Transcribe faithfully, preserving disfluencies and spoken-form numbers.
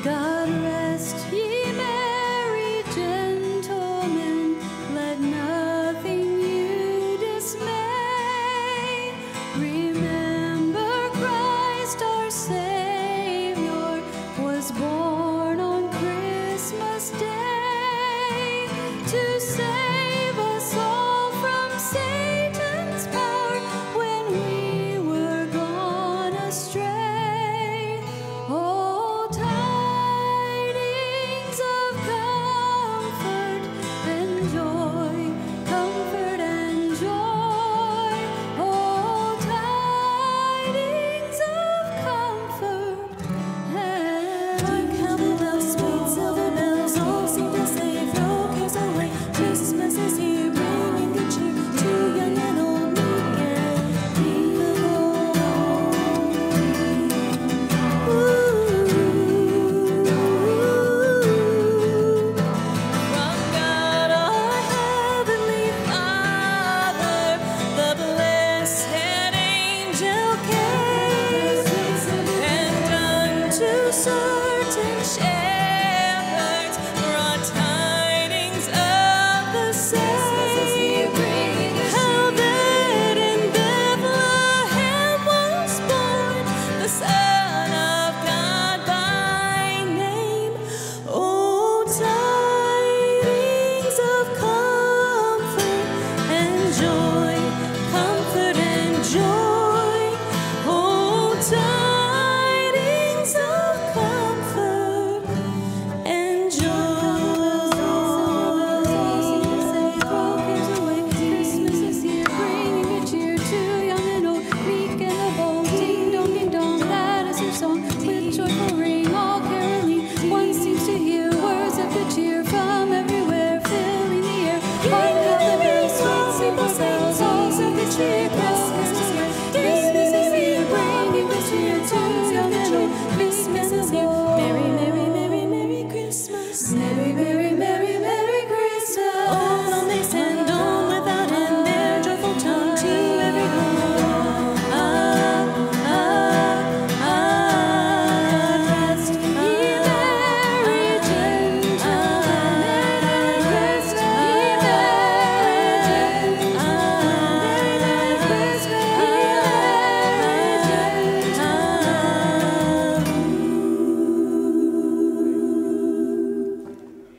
God rest ye merry gentlemen, let nothing you dismay. Remember Christ our Savior was born on Christmas Day to save us all from Satan's power when we were gone astray. Oh, tidings of comfort and joy, comfort and joy. Oh, tidings of comfort and Hark how the bells, sweet silver bells, all seem to say, throw cares away. Christmas is here, bringing good cheer to young and old, meek and peaceable. From God our heavenly Father, the blessed angel came, and unto certain shepherds brought tidings of the same. How that in Bethlehem was born the Son of God by name. Oh, tidings of comfort and joy, comfort and joy. Oh, tidings of comfort and Christmas is here, bringing good cheer to young and old, meek and the bold. Ding dong, ding dong, that is her song. With joyful ring, all caroling, one seems to hear words of good cheer from everywhere, filling the air. Hark how the bells, sweet, simple bells, all so good cheer.